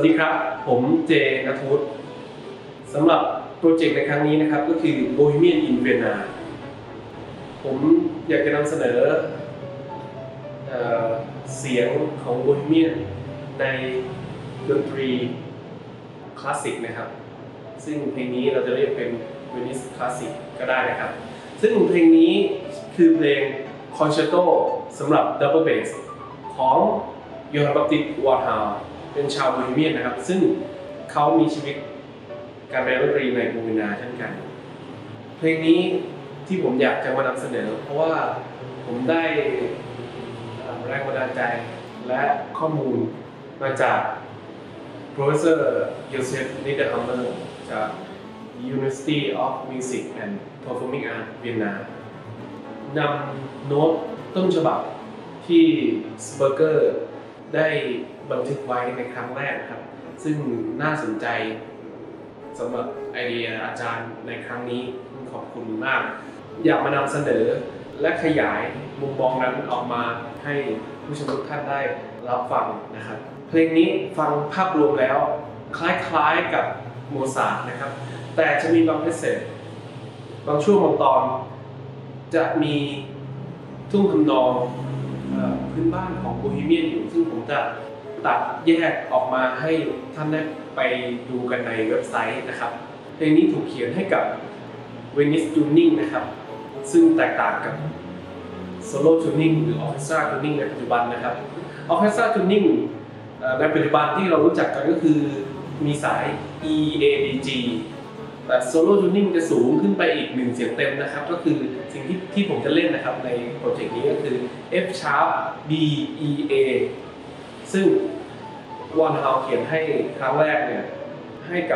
วัสดีครับผมเจณทูตสำหรับโปรเจกต์ในครั้งนี้นะครับก็คือ Bohemian in Vienna ผมอยากจะนำเสนอเสียงของ Bohemian ในดนตรีคลาสสิกนะครับซึ่งเพลงนี้เราจะเรียกเป็น Venice Classic ก็ได้นะครับซึ่งเพลงนี้คือเพลง Concerto สำหรับ Double Bass ของโยฮัน บัพติสต์ วอร์ฮาวเป็นชาวโบฮีเมียนนะครับซึ่งเขามีชีวิตการเรียนดนตรีในโบฮีเมียนเช่นกันเพลงนี้ที่ผมอยากจะมานำเสนอเพราะว่าผมได้แรงบันดาลใจและข้อมูลมาจาก Professor Josef Niederhammer จาก University of Music and Performing Arts Vienna นำโน้ตต้นฉบับที่สเปอร์เกอร์ได้บันทึกไว้ในครั้งแรกครับซึ่งน่าสนใจสำหรับไอเดียอาจารย์ในครั้งนี้ขอบคุณมากอยากมานำเสนอและขยายมุมมองนั้นออกมาให้ผู้ชมทุกท่านได้รับฟังนะครับเพลงนี้ฟังภาพรวมแล้วคล้ายๆกับโมซาร์ทนะครับแต่จะมีบางพิเศษบางช่วงบางตอนจะมีทุ่งทำนองพื้นบ้านของโบฮีเมียนอยู่ซึ่งผมจะตัดแยกออกมาให้ท่านได้ไปดูกันในเว็บไซต์นะครับเพลงนี้ถูกเขียนให้กับ Venice Tuning นะครับซึ่งแตกต่างกับ Solo Tuning หรือ Orchestra Tuning ในปัจจุบันนะครับ Orchestra Tuning ในปัจจุบันที่เรารู้จักกันก็คือมีสาย E A D G แต่ Solo Tuning จะสูงขึ้นไปอีก1เสียงเต็มนะครับก็คือสิ่งที่ผมจะเล่นนะครับในโปรเจกต์นี้ก็คือ F sharp B E A ซึ่งวอนฮาวเขียนให้ครั้งแรกเนี่ยให้กับ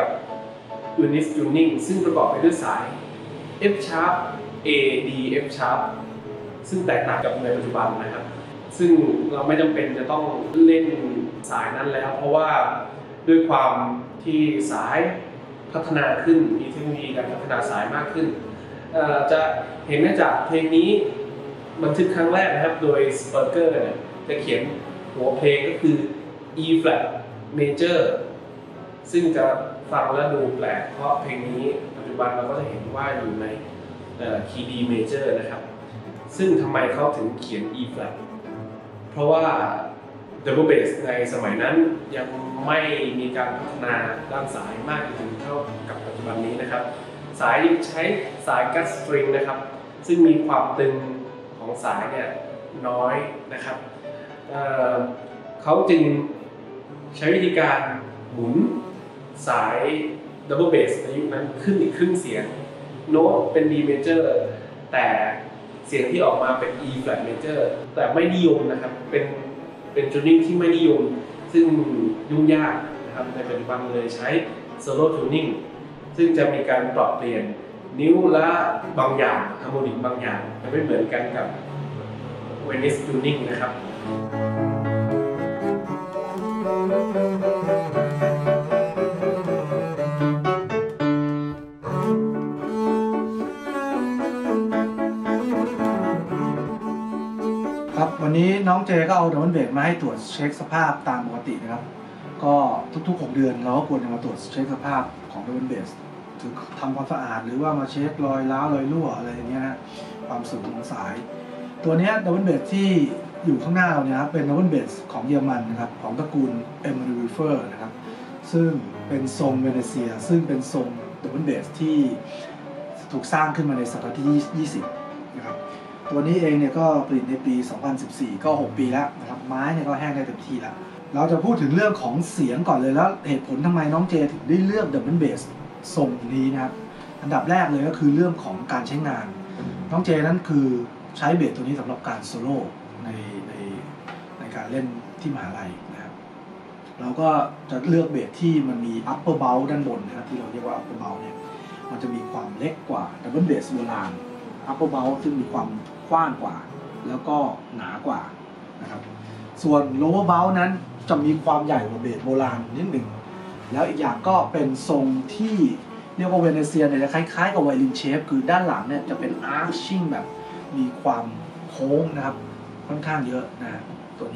Venice Tuning ซึ่งประกอบไปด้วยสาย F sharp A D F sharp ซึ่งแตกต่างกับในปัจจุบันนะครับซึ่งเราไม่จำเป็นจะต้องเล่นสายนั้นแล้วเพราะว่าด้วยความที่สายพัฒนาขึ้นมีเทคโนโลยีการพัฒนาสายมากขึ้นจะเห็นได้จากเพลงนี้บันทึกครั้งแรกนะครับโดยสเปอร์เกอร์เนี่ยจะเขียนหัวเพลงก็คือ E flat major ซึ่งจะฟังแล้วดูแปลกเพราะเพลงนี้ปัจจุบันเราก็จะเห็นว่าอยู่ในคีย์ D major นะครับซึ่งทำไมเขาถึงเขียน E flat เพราะว่า Double Bass ในสมัยนั้นยังไม่มีการพัฒนาด้านสายมากถึงเท่ากับปัจจุบันนี้นะครับสายยังใช้สายกัสสตริงนะครับซึ่งมีความตึงของสายเนี่ยน้อยนะครับเขาจึงใช้วิธีการหมุนสาย Double Bass ในยุคนั้นขึ้นอีกครึ่งเสียงโน้ตเป็น D major แต่เสียงที่ออกมาเป็น E flat major แต่ไม่นิยมนะครับเป็นจูนนิ่งที่ไม่นิยมซึ่งยุ่งยากนะครับในปัจจุบันเลยใช้ Solo Tuning ซึ่งจะมีการปรับเปลี่ยนนิ้วและบางอย่างฮาร์โมนิกบางอย่างจะไม่เหมือนกันกับ Venice Tuning นะครับครับวันนี้น้องเจก็เอาดับเบิลเบสมาให้ตรวจเช็คสภาพตามปกตินะครับก็ทุกๆ6 เดือนเราก็ควรจะมาตรวจเช็คสภาพของดับเบิลเบสคือทำความสะอาดหรือว่ามาเช็ครอยร้าวรอยรั่วอะไรอย่างเงี้ยนะความสูงของสายตัวนี้ดับเบิลเบสที่อยู่ข้างหน้าเราเนี่ยเป็นดับเบิลเบสของเยอรมันนะครับของตระกูลเอมมานูเอล เฟอร์นะครับซึ่งเป็นทรงเวเนเซียซึ่งเป็นทรงดับเบิลเบสที่ถูกสร้างขึ้นมาในศตวรรษที่20นะครับตัวนี้เองเนี่ยก็ผลิตในปี 2014 ก็ 6 ปีแล้วนะครับไม้เนี่ยก็แห้งได้เต็มที่แล้วเราจะพูดถึงเรื่องของเสียงก่อนเลยแล้วเหตุผลทำไมน้องเจถึงได้เลือกดับเบิลเบสทรงนี้นะครับอันดับแรกเลยก็คือเรื่องของการใช้งานน้องเจนั้นคือใช้เบสตัวนี้สำหรับการโซโล่ในการเล่นที่มหาลัยนะครับเราก็จะเลือกเบสที่มันมี upper bow ด้านบนนะครับที่เราเรียกว่า upper bow เนี่ยมันจะมีความเล็กกว่าดับเบิลเบสโบราณ upper bow ซึ่งมีความกว้างกว่าแล้วก็หนากว่านะครับส่วน lower bow นั้นจะมีความใหญ่กว่าเบสโบราณนิดหนึ่งแล้วอีกอย่างก็เป็นทรงที่เรียกว่าเวเนเซียเนี่ยจะคล้ายๆกับไวลินเชฟคือด้านหลังเนี่ยจะเป็น arching แบบมีความโค้งนะครับค่อนข้างเยอะนะตัวนี้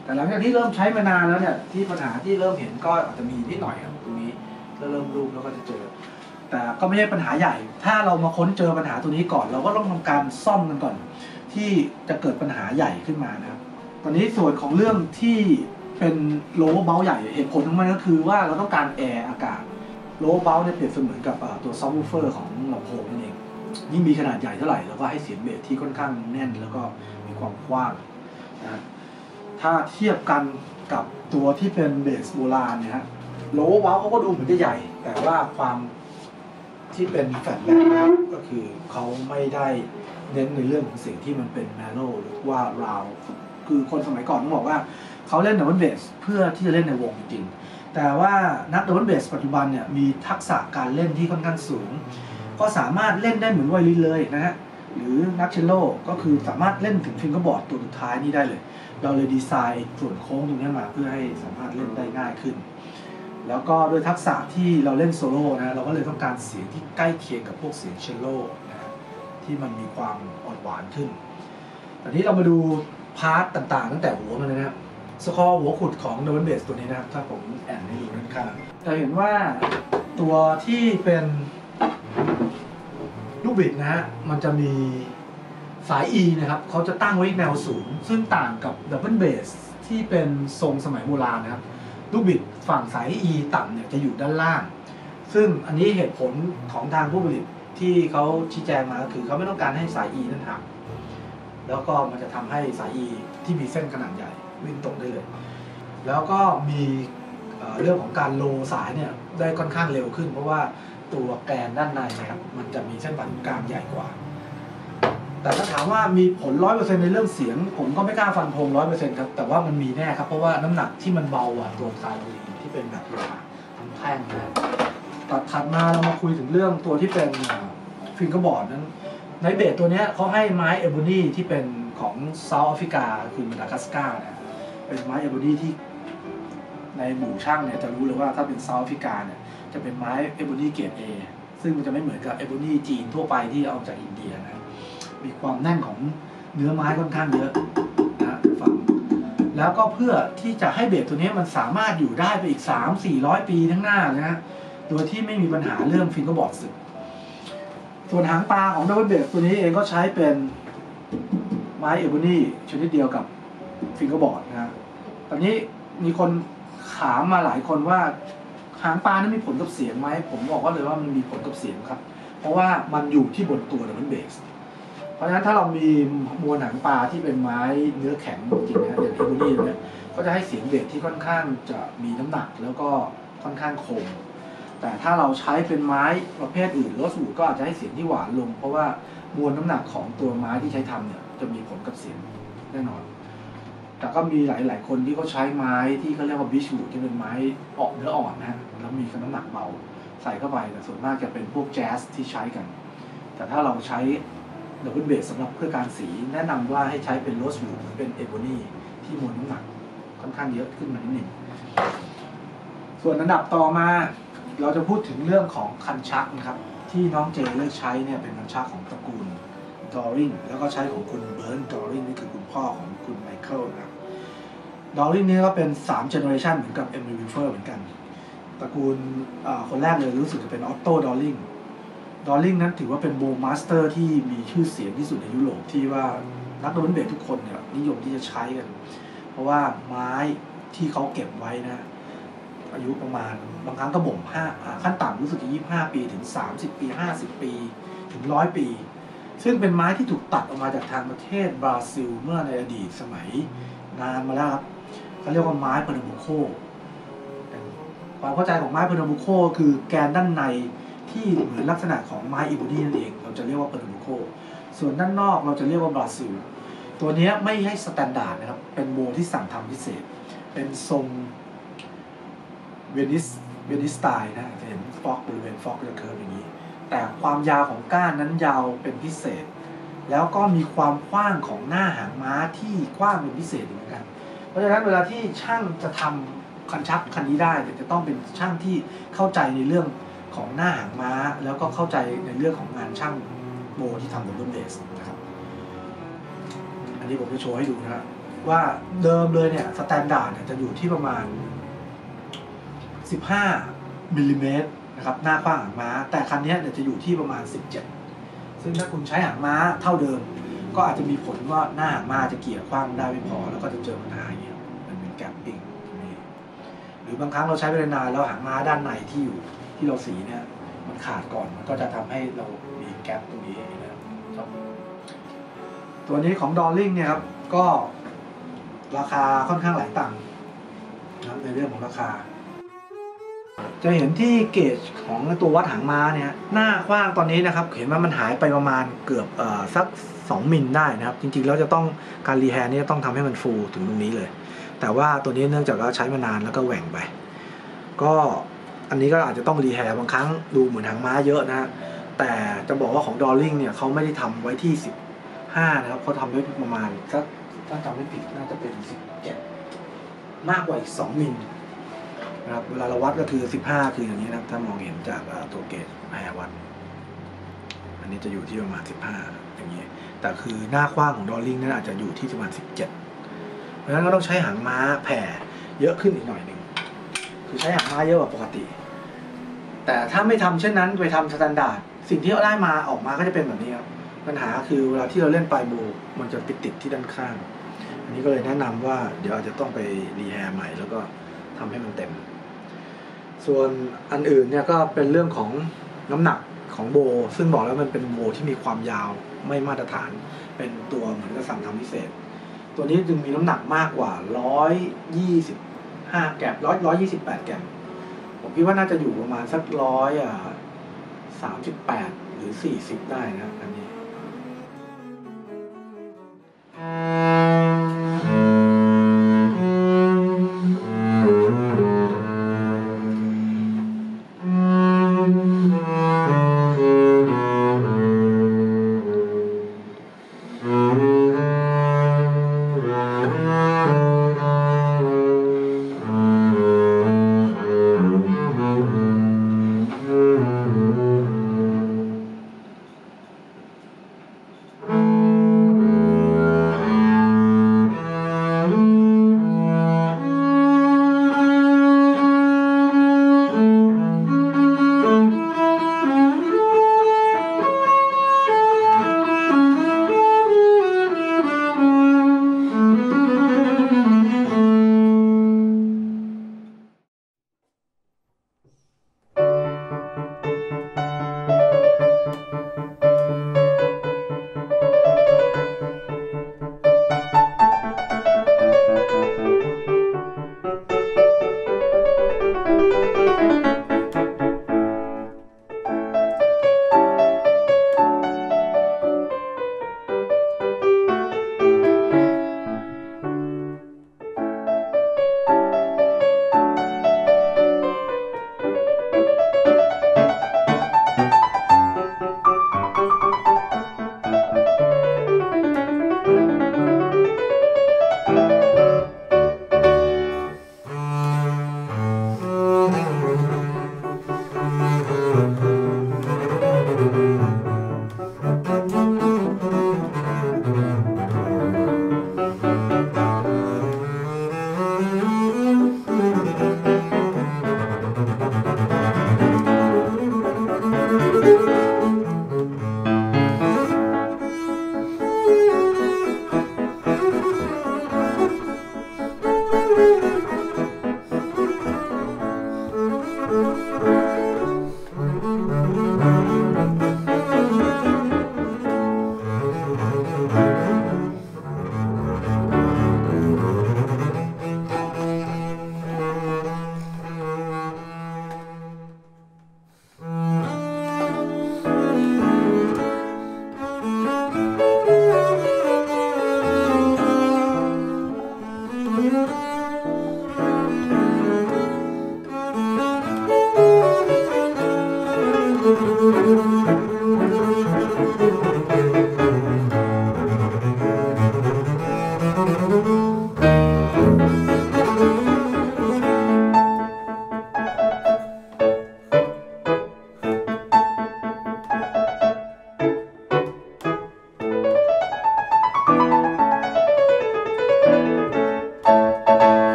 แต่หลังจากที่เริ่มใช้มานานแล้วเนี่ยที่ปัญหาที่เริ่มเห็นก็อาจจะมีนิดหน่อยครับตรงนี้ก็เริ่มรูปแล้วก็จะเจอแต่ก็ไม่ใช่ปัญหาใหญ่ ถ้าเรามาค้นเจอปัญหาตัวนี้ก่อนเราก็ต้องทำการซ่อมกันก่อนที่จะเกิดปัญหาใหญ่ขึ้นมานะครับตอนนี้ส่วนของเรื่องที่เป็นโลว์เบลใหญ่เหตุผลของมันก็คือว่าเราต้องการแอร์อากาศโลว์เบลเนี่ยเปรียบเสมือนกับตัวซับวูฟเฟอร์ของลำโพงนั่นเองยิ่งมีขนาดใหญ่เท่าไหร่เราก็ให้เสียงเบสที่ค่อนข้างแน่นแล้วก็มีความกว้างนะถ้าเทียบกันกับตัวที่เป็นเบสโบราณเนี่ยฮะโลว์เบลเขาก็ดูเหมือนจะใหญ่แต่ว่าความที่เป็นแฟลตแบ็คนะครับก็คือเขาไม่ได้เน้นในเรื่องของเสียงที่มันเป็นแมโลหรือว่าราวคือคนสมัยก่อนต้องบอกว่าเขาเล่นดับเบิลเบสเพื่อที่จะเล่นในวงจริงๆแต่ว่านักดับเบิลเบสปัจจุบันเนี่ยมีทักษะการเล่นที่ค่อนข้างสูงก็สามารถเล่นได้เหมือนไวโอลินเลยนะฮะหรือนักเชลโลก็คือสามารถเล่นถึงฟิงเกอร์บอร์ดตัวสุดท้ายนี่ได้เลยเราเลยดีไซน์ส่วนโค้งตรงนี้มาเพื่อให้สามารถเล่นได้ง่ายขึ้นแล้วก็ด้วยทักษะที่เราเล่นโซโล่นะเราก็เลยต้องการเสียงที่ใกล้เคียงกับพวกเสียงเชลโลนะที่มันมีความอ่อนหวานขึ้นตอนนี้เรามาดูพาร์ตต่างๆตั้งแต่หัวมันเลยนะครับสคอร์หัวขุดของ Double Bass ตัวนี้นะครับถ้าผมแอนให้ดูด้านข้างจะเห็นว่าตัวที่เป็นลูกบิดนะฮะมันจะมีสาย E นะครับเขาจะตั้งไว้แนวสูงซึ่งต่างกับ Double Bass ที่เป็นทรงสมัยโบราณนะครับลูกบิดฝั่งสาย E ต่ำเนี่ยจะอยู่ด้านล่างซึ่งอันนี้เหตุผลของทางผู้ผลิตที่เขาชี้แจงมาคือเขาไม่ต้องการให้สาย E นั้นหักแล้วก็มันจะทำให้สาย E ที่มีเส้นขนาดใหญ่วิ่งตรงได้เลยแล้วก็มีเรื่องของการโลสายเนี่ยได้ค่อนข้างเร็วขึ้นเพราะว่าตัวแกนด้านในนะครับมันจะมีเส้นผ่านศูนย์กลางใหญ่กว่าแต่ถ้าถามว่ามีผล 100% ในเรื่องเสียงผมก็ไม่กล้าฟันธง 100% ครับแต่ว่ามันมีแน่ครับเพราะว่าน้ำหนักที่มันเบากว่าตัวสายโอลีที่เป็นแบบทั้งแท่งนะตัดถัดมาเรามาคุยถึงเรื่องตัวที่เป็นฟิงเกอร์บอร์ดนั้นในเบสตัวนี้เขาให้ไม้เอโบนีที่เป็นของเซาท์แอฟริกาคือมาดากัสการ์นะเป็นไม้เอโบนีที่ในหมู่ช่างเนี่ยจะรู้เลยว่าถ้าเป็นเซาท์แอฟริกาเนี่ยจะเป็นไม้เอโบนีเกรด A ซึ่งมันจะไม่เหมือนกับเอโบนีจีนทั่วไปที่เอาจากอินเดียนะมีความแน่นของเนื้อไม้ค่อนข้างเยอะนะฟังแล้วก็เพื่อที่จะให้เบสตัวนี้มันสามารถอยู่ได้ไปอีก 300-400 ปีข้างหน้านะโดยที่ไม่มีปัญหาเรื่องฟิงเกอร์บอร์ดสึกส่วนหางปลาของดับเบิลเบสตัวนี้เองก็ใช้เป็นไม้เอโบนีชนิดเดียวกับฟิงเกอร์บอร์ดนะตอนนี้มีคนถามมาหลายคนว่าหางปลานั้นมีผลกับเสียงไหมผมบอกว่าเลยว่ามันมีผลกับเสียงครับเพราะว่ามันอยู่ที่บนตัวดับเบิลเบสเพราะฉะนั้นถ้าเรามีมวลหางปลาที่เป็นไม้เนื้อแข็งจริงๆนะอย่างเอโบนีเนี่ยก็จะให้เสียงเบสที่ค่อนข้างจะมีน้ำหนักแล้วก็ค่อนข้างคมแต่ถ้าเราใช้เป็นไม้ประเภทอื่นโรสวูดก็อาจจะให้เสียงที่หวานลงเพราะว่ามวลน้ำหนักของตัวไม้ที่ใช้ทำเนี่ยจะมีผลกับเสียงแน่นอนแต่ก็มีหลายๆคนที่เขาใช้ไม้ที่เขาเรียกว่าบิชวูดที่เป็นไม้ออกเนื้ออ่อนนะฮะแล้วมีน้ำหนักเบาใส่เข้าไปแต่ส่วนมากจะเป็นพวกแจ๊สที่ใช้กันแต่ถ้าเราใช้ดับเบิลเบสสำหรับเพื่อการสีแนะนำว่าให้ใช้เป็นโรสวูดหรือเป็นเอโบนีที่มวลน้ำหนักค่อนข้างเยอะขึ้นมานิดหนึ่งส่วนอันดับต่อมาเราจะพูดถึงเรื่องของคันชักนะครับที่น้องเจเลือกใช้เนี่ยเป็นคันชักของตระกูลดอริงแล้วก็ใช้ของคุณเบิร์นดอริงนี่คือคุณพ่อของคุณไมเคิลนะครับดอริงนี่ก็เป็น3เจเนอเรชันเหมือนกับเอ็มวีเฟอร์เหมือนกันตระกูลคนแรกเลยรู้สึกจะเป็นออตโต้ดอริงนั้นถือว่าเป็นโบว์มาสเตอร์ที่มีชื่อเสียงที่สุดในยุโรปที่ว่านักดับเบิลเบสทุกคนเนี่ยนิยมที่จะใช้กันเพราะว่าไม้ที่เขาเก็บไว้นะอายุประมาณบางครั้งก็บ่มขั้นต่ำรู้สึกจะ25 ปีถึง30 ปี50 ปีถึง100 ปีซึ่งเป็นไม้ที่ถูกตัดออกมาจากทางประเทศบราซิลเมื่อในอดีตสมัยนานมาแล้วครับเขาเรียกว่าไม้เพอร์นาบูโคความเข้าใจของไม้เพอร์นาบูโคคือแกนด้านในที่เหมือนลักษณะของไม้อีโบนีนั่นเองเราจะเรียกว่าเพอร์นาบูโคส่วนด้านนอกเราจะเรียกว่าบราซิลตัวนี้ไม่ให้สแตนดาร์ดนะครับเป็นโบที่สั่งทำพิเศษเป็นทรงเวนิสสไตล์นะจะเห็นฟอกบริเวณฟอกจะเคิร์ฟอย่างนี้แต่ความยาวของก้านนั้นยาวเป็นพิเศษแล้วก็มีความกว้างของหน้าหางม้าที่กว้างเป็นพิเศษเหมือนกันเพราะฉะนั้นเวลาที่ช่างจะทำคันชักคันนี้ได้จะต้องเป็นช่างที่เข้าใจในเรื่องของหน้าหางม้าแล้วก็เข้าใจในเรื่องของงานช่างโบที่ทำดับเบิลเบสนะครับอันนี้ผมจะโชว์ให้ดูนะครับว่าเดิมเลยเนี่ยสแตนดาร์ดเนี่ยจะอยู่ที่ประมาณ15มิลลิเมตรนะครับหน้ากว้างหางม้าแต่คันนี้เนี่ยจะอยู่ที่ประมาณ17ซึ่งถ้าคุณใช้หางม้าเท่าเดิมก็อาจจะมีผลว่าหน้าหางม้าจะเกี่ยวข้างได้ไม่พอแล้วก็จะเจอปัญหาอย่างเงี้ยมันเป็นแกปปิ้งตรงนี้หรือบางครั้งเราใช้ไปนานแล้วหางม้าด้านในที่อยู่ที่เราสีเนี่ยมันขาดก่อนมันก็จะทำให้เรามีแกปตรงนี้นะครับตัวนี้ของ Darling เนี่ยครับก็ราคาค่อนข้างหลายตังค์นะครับในเรื่องของราคาจะเห็นที่เกจของตัววัดหางม้าเนี่ยหน้ากว้างตอนนี้นะครับเห็นว่ามันหายไปประมาณเกือบสัก2มิลได้นะครับจริงๆแล้วจะต้องการรีแฮร์นี่ต้องทำให้มันฟูถึงตรงนี้เลยแต่ว่าตัวนี้เนื่องจากว่าใช้มานานแล้วก็แหว่งไปก็อันนี้ก็อาจจะต้องรีแฮร์บางครั้งดูเหมือนหางม้าเยอะนะแต่จะบอกว่าของ Darling เนี่ยเขาไม่ได้ทำไว้ที่15นะครับเขาทำไว้ประมาณสักถ้าจำไม่ผิดน่าจะเป็น17มากกว่าอีก2มิลนะครับเวลาเราวัดก็คือ15คืออย่างนี้นะครับถ้ามองเห็นจากตัวเกจแฮร์วัดอันนี้จะอยู่ที่ประมาณ15อย่างนี้แต่คือหน้ากว้างของ Darling นั้นอาจจะอยู่ที่ประมาณ17เพราะฉะนั้นก็ต้องใช้หางม้าแผ่เยอะขึ้นอีกหน่อยหนึ่งคือใช้หางม้าเยอะกว่าปกติแต่ถ้าไม่ทำเช่นนั้นไปทำสแตนดาร์ดสิ่งที่เราได้มาออกมาก็จะเป็นแบบนี้ครับปัญหาคือเวลาที่เราเล่นปลายโบมันจะติดที่ด้านข้างอันนี้ก็เลยแนะนำว่าเดี๋ยวอาจจะต้องไปรีแฮร์ใหม่แล้วก็ทำให้มันเต็มส่วนอันอื่นเนี่ยก็เป็นเรื่องของน้ำหนักของโบซึ่งบอกแล้วมันเป็นโบที่มีความยาวไม่มาตรฐานเป็นตัวเหมือนกับสั่งทำพิเศษตัวนี้จึงมีน้ำหนักมากกว่า125แกะ128แกะผมคิดว่าน่าจะอยู่ประมาณสัก38หรือ40ได้นะอันนี้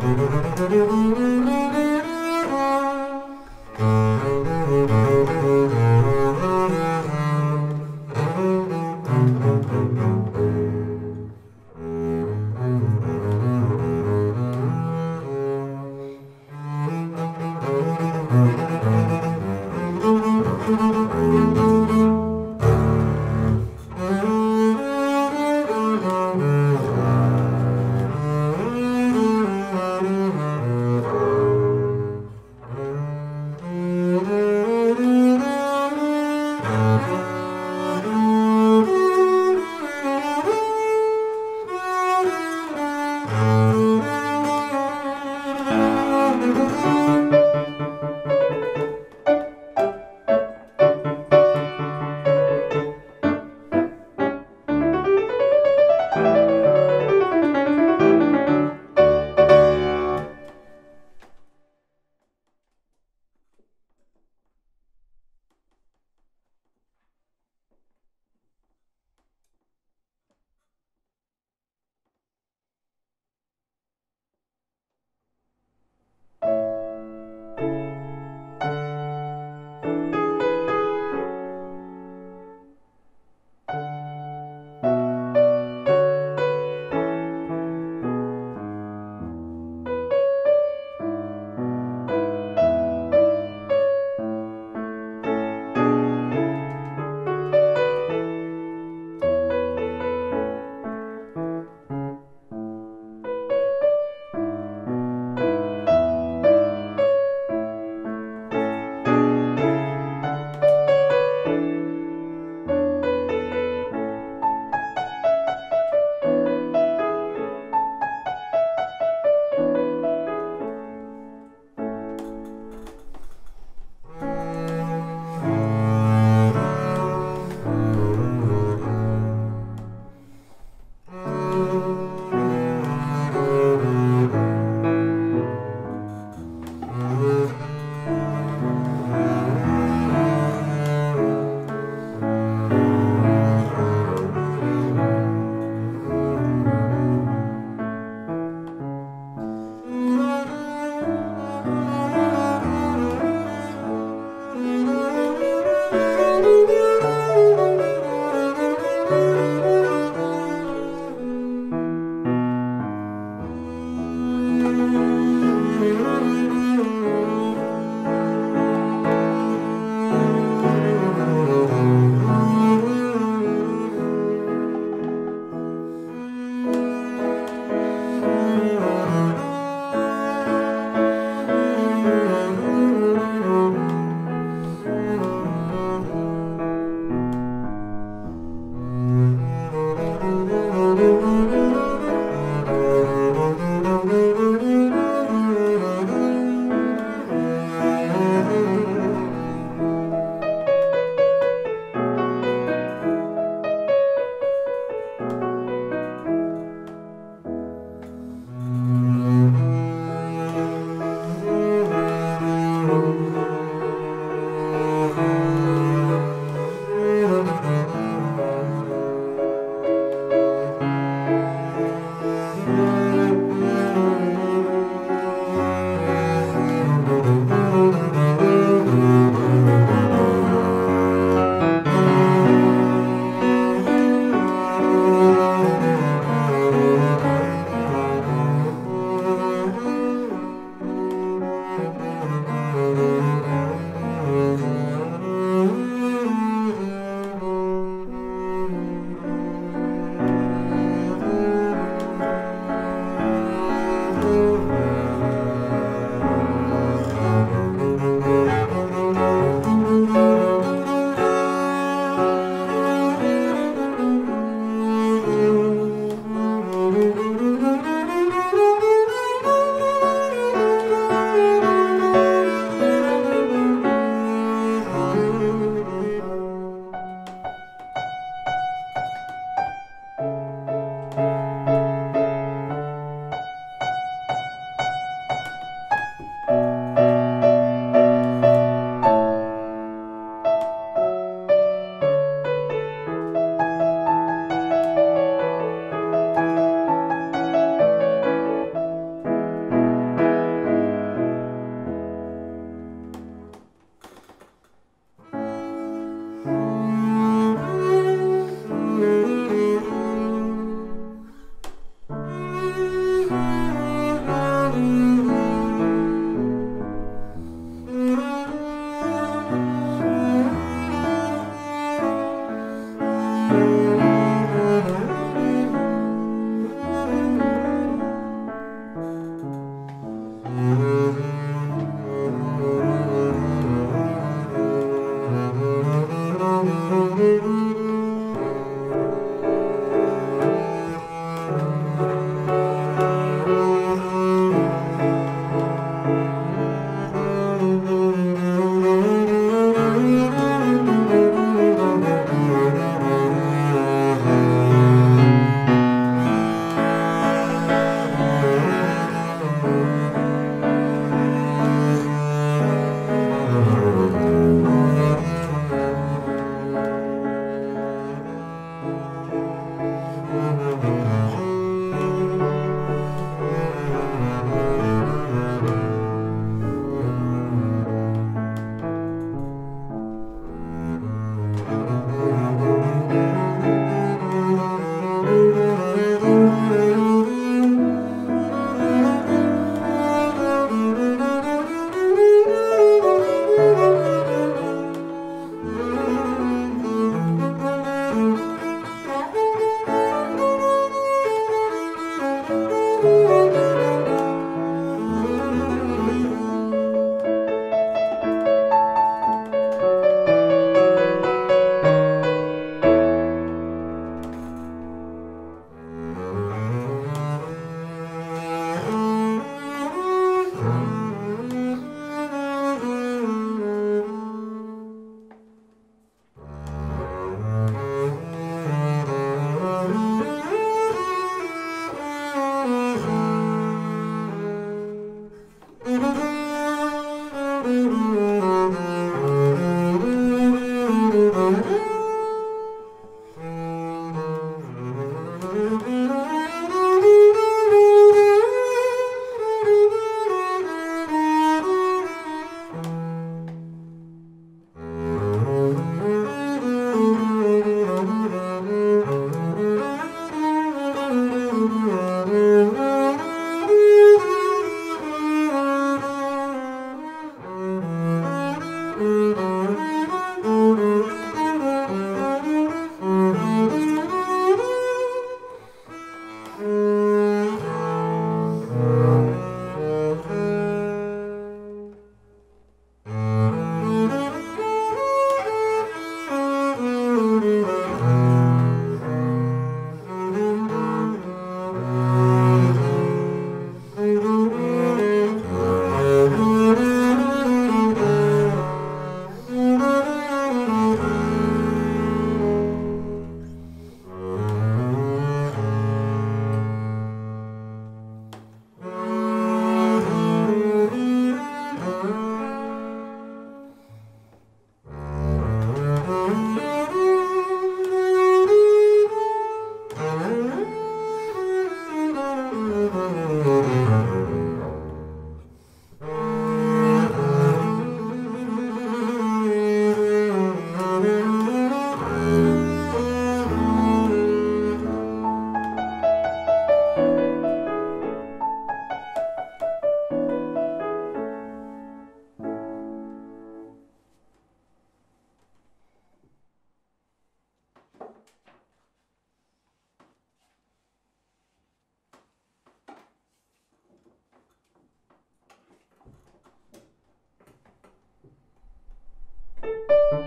เ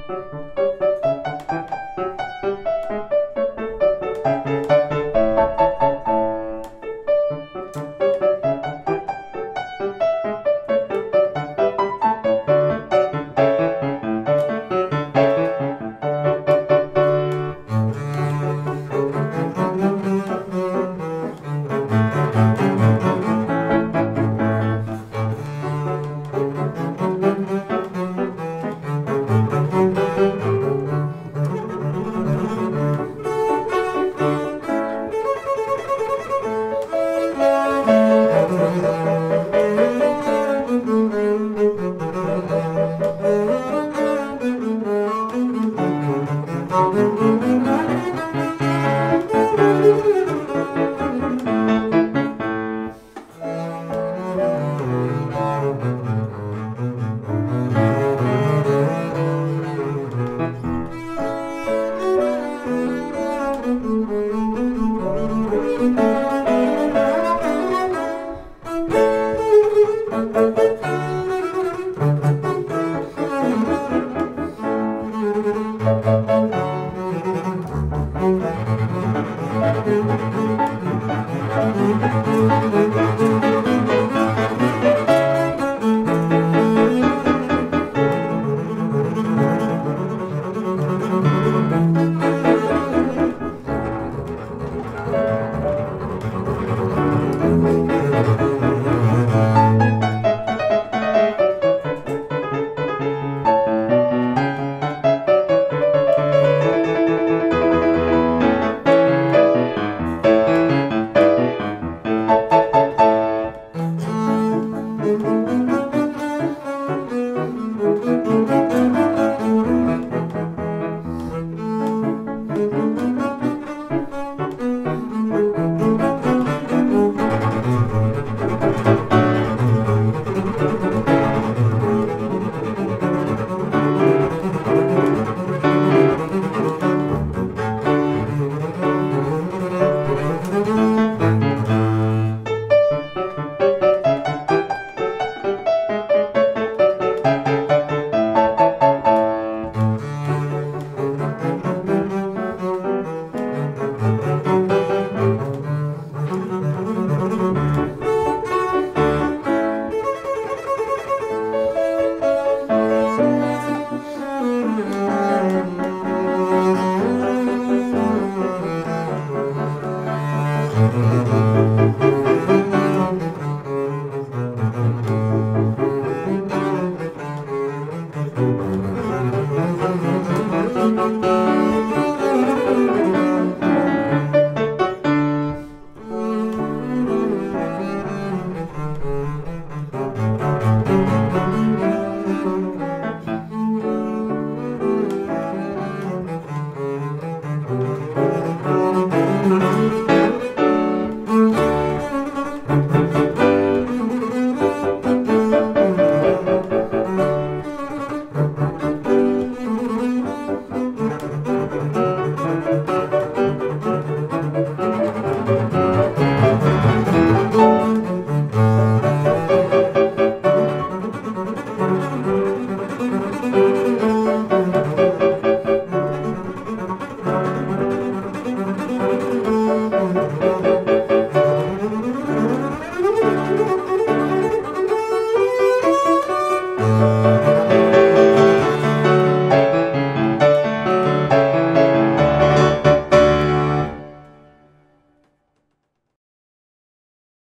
Thank you.